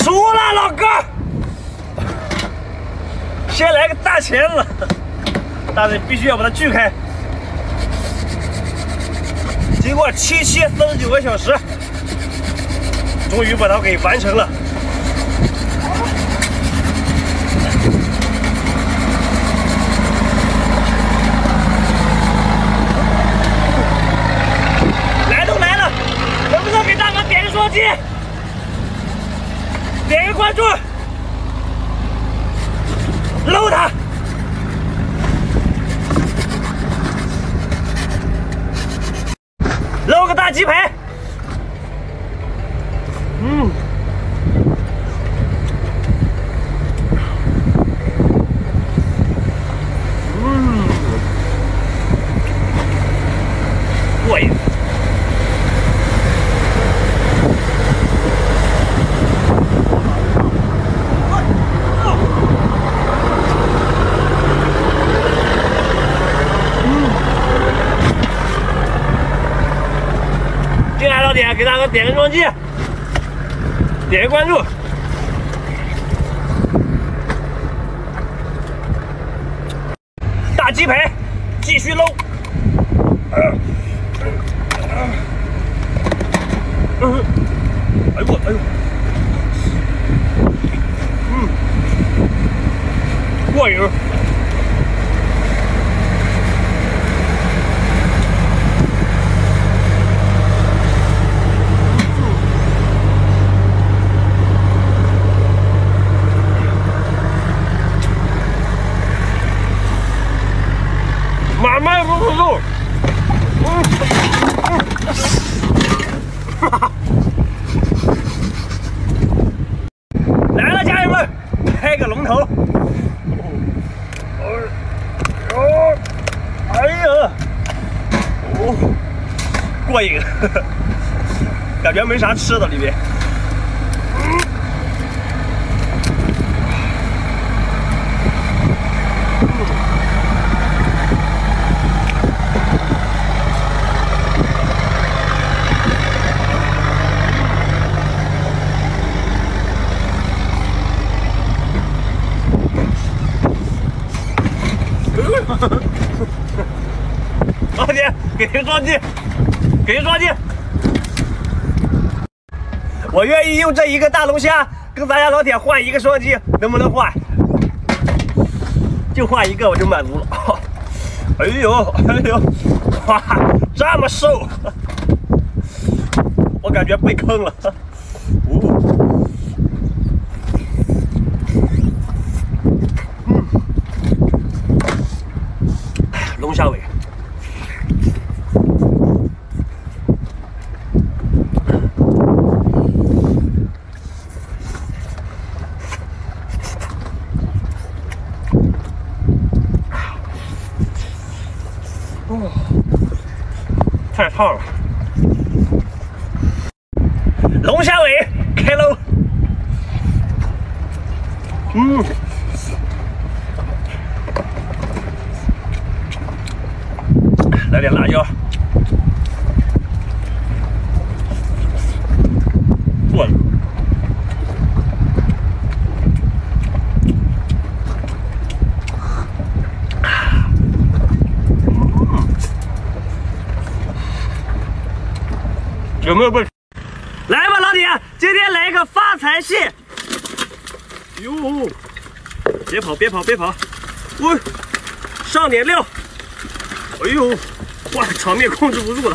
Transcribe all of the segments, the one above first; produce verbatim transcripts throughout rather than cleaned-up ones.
熟了，老哥。先来个大钳子，但是必须要把它锯开。经过七七四十九个小时，终于把它给完成了。来都来了，能不能给大哥点个双击？点个关注，搂他！搂个大鸡排，嗯，嗯，过瘾。进来老铁，给大哥点个双击，点个关注。大鸡排继续搂。嗯，哎呦哎呦，嗯，过瘾。慢慢撸撸，嗯，哈哈，来了，家人们，开个龙头，哦，哎呀，哦，过瘾，感觉没啥吃的里面。老铁，给个双击，给个双击！我愿意用这一个大龙虾跟咱家老铁换一个双击，能不能换？就换一个我就满足了。哎呦哎呦，哇，这么瘦，我感觉被坑了。哦，嗯，龙虾尾。哦，太烫了！龙虾尾开喽！嗯，来点辣椒，过了。有没有味？来吧，老铁，今天来个发财蟹。哟，别跑，别跑，别跑！喂，上点料。哎呦，哇，场面控制不住了。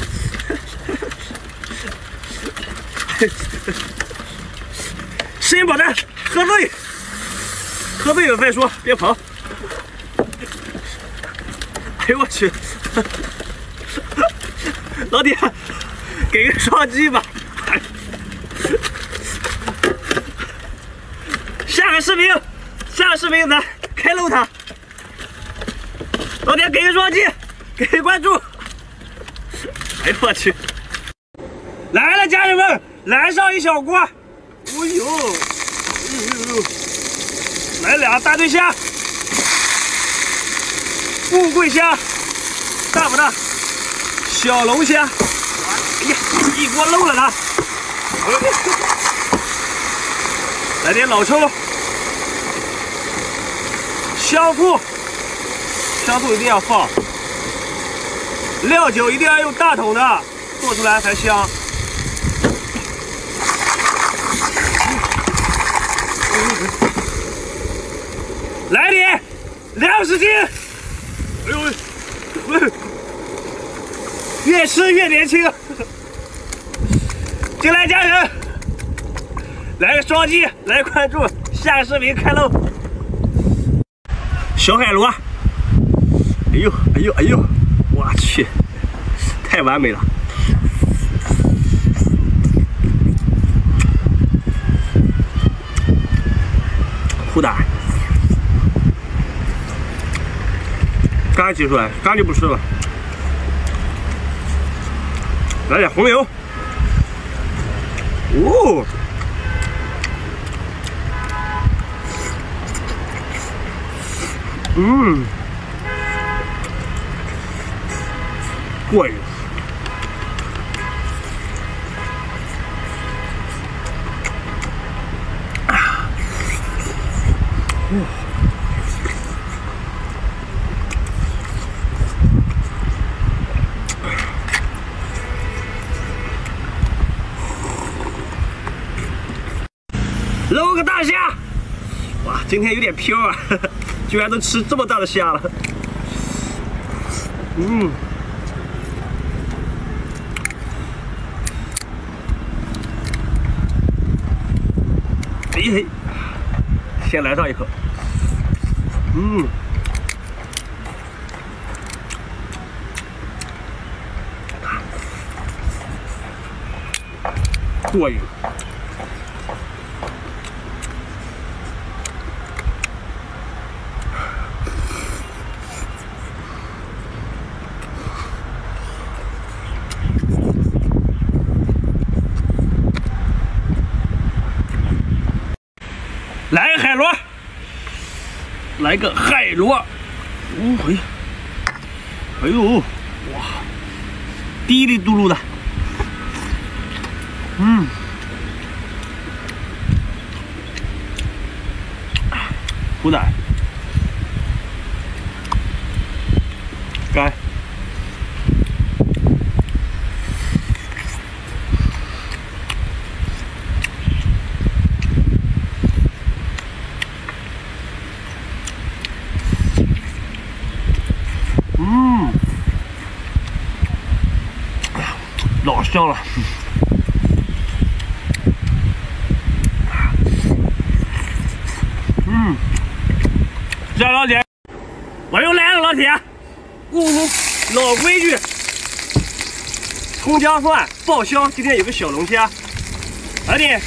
吃一饱蛋，喝醉，喝醉了再说，别跑。哎呦我去，老铁。给个双击吧，下个视频，下个视频咱开漏它。老铁给个双击，给个关注。哎呦我去！来了，家人们，来上一小锅。哎呦，哎呦呦，来俩大对虾，富贵虾，大不大？小龙虾。哎呀，一锅漏了它！ 来点老抽，香醋，香醋一定要放，料酒一定要用大桶的，做出来才香。来点粮食精，哎呦喂，越吃越年轻。进来家人，来个双击，来关注，下个视频开喽！小海螺，哎呦哎呦哎呦，我去，太完美了！苦胆，刚挤出来，刚就不吃了。来点红油，哦。 嗯，过瘾。啊，嗯，搂个大虾，哇，今天有点飘啊。呵呵 居然能吃这么大的虾了，嗯，哎嘿，先来上一口，嗯，过瘾。 来个海螺，来个海螺，哦嘿，哎呦，哇，滴里嘟噜的，嗯，苦胆，干。 嗯，老香了。嗯，这老铁，我又来了，老铁。呜呜，老规矩，葱姜蒜爆香。今天有个小龙虾，来点。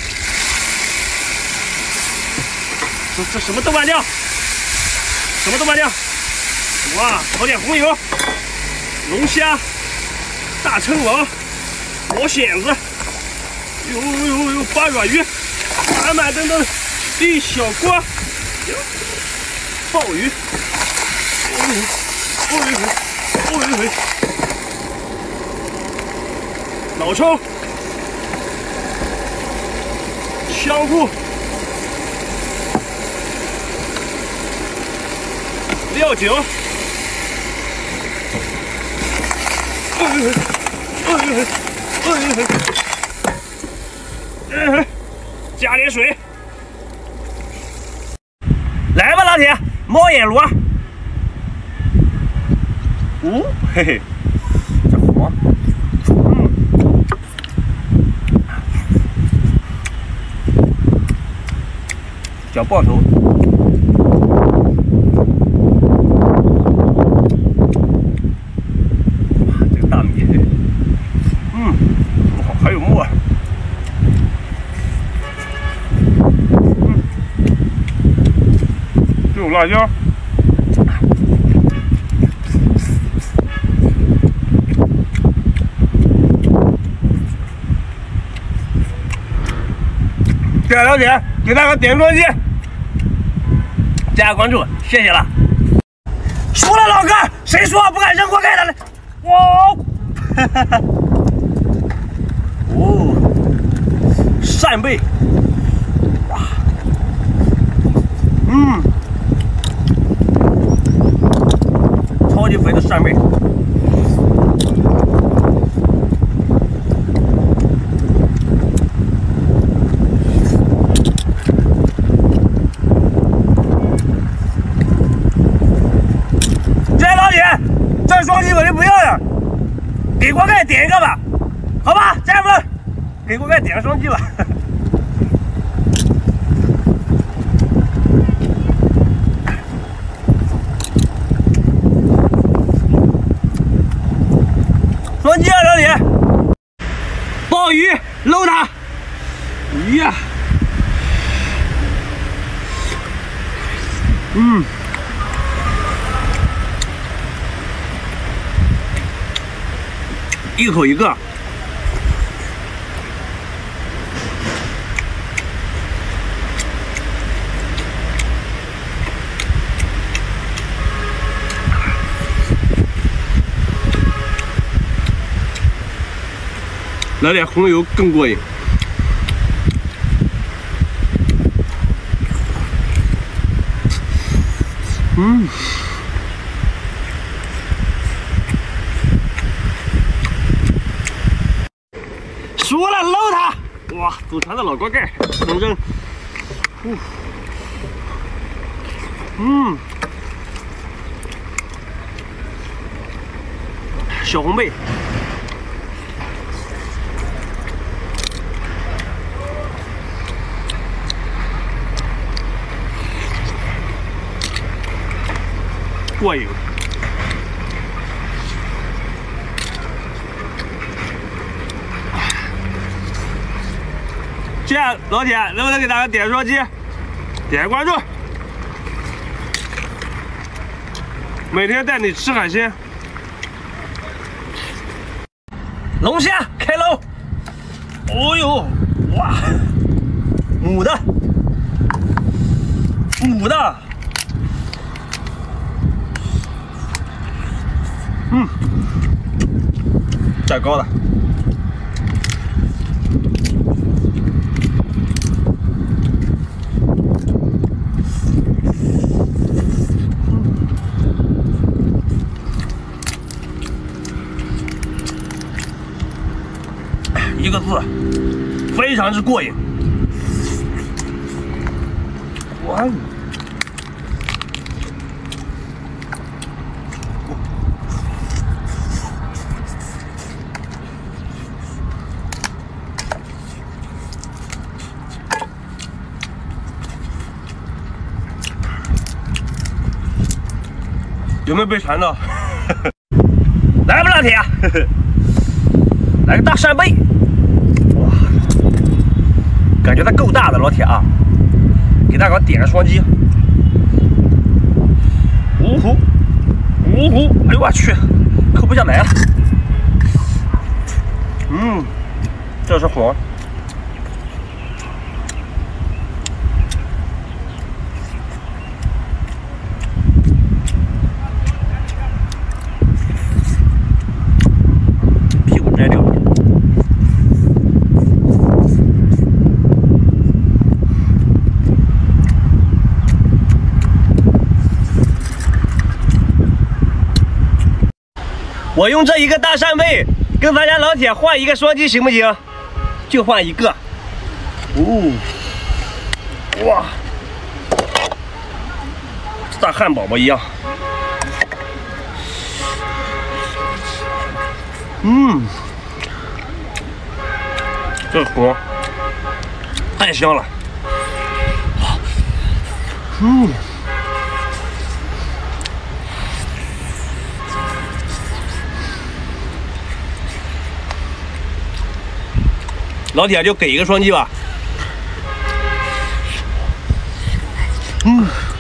这这什么豆瓣酱？什么豆瓣酱？ 哇，炒点红油，龙虾、大蛏王、毛蚬子，呦呦呦，八爪鱼，满满登登一小锅，鲍鱼，鲍鱼，鲍鱼回，鲍鱼回，老抽、香醋、料酒。 哎呦嘿，哎呦嘿，哎呦嘿，哎嘿，加点水，来吧，老铁，猫眼螺，哦，嘿嘿，这黄，嗯，小爆头。 辣椒，谢谢老铁，给大哥点个专辑，加关注，谢谢了。输了，老哥，谁说不敢扔锅盖的呢？哇，哈哈哈，哦，扇贝，哇。 嗯，超级肥的扇贝。这老铁，这双击我就不要了，给锅盖点一个吧，好吧，家人们，给锅盖点个双击吧。双击啊，老李！鲍鱼搂它！呀，嗯，一口一个。来点红油更过瘾。嗯，说了捞它！哇，祖传的老锅盖，能扔。嗯，小红贝。过瘾。这样，老铁能不能给大家点双击，点关注？每天带你吃海鲜。龙虾开喽！哦呦，哇，母的，母的。嗯，带高的，一个字，非常之过瘾。哇！有没有被馋到？来吧，老铁，来个大扇贝！哇，感觉它够大的，老铁啊！给大哥点个双击。呜呼，呜呼！哎呦我去，扣不下来了。嗯，这是黄。我用这一个大扇贝跟咱家老铁换一个双击行不行？就换一个。哦，哇，大汉堡包一样。嗯，这活太香了。嗯。老铁就给一个双击吧。嗯。